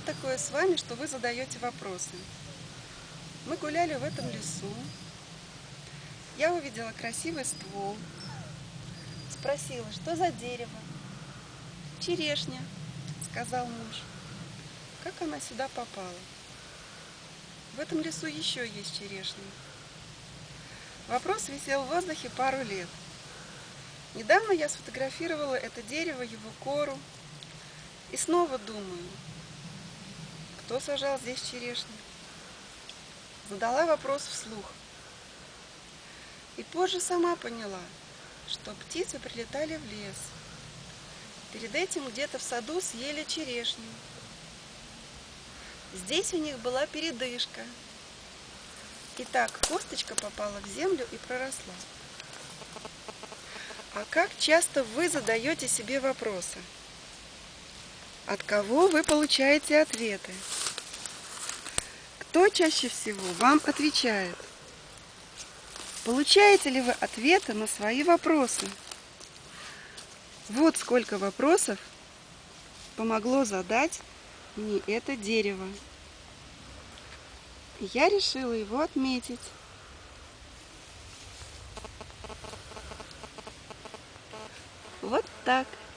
такое с вами, что вы задаете вопросы? Мы гуляли в этом лесу. Я увидела красивый ствол. Спросила, что за дерево? Черешня, сказал муж. Как она сюда попала? В этом лесу еще есть черешня. Вопрос висел в воздухе пару лет. Недавно я сфотографировала это дерево, его кору. И снова думаю, кто сажал здесь черешню? Задала вопрос вслух. И позже сама поняла, что птицы прилетали в лес. Перед этим где-то в саду съели черешню. Здесь у них была передышка. И так косточка попала в землю и проросла. А как часто вы задаете себе вопросы? От кого вы получаете ответы? Кто чаще всего вам отвечает? Получаете ли вы ответы на свои вопросы? Вот сколько вопросов помогло задать мне это дерево. Я решила его отметить. Вот так.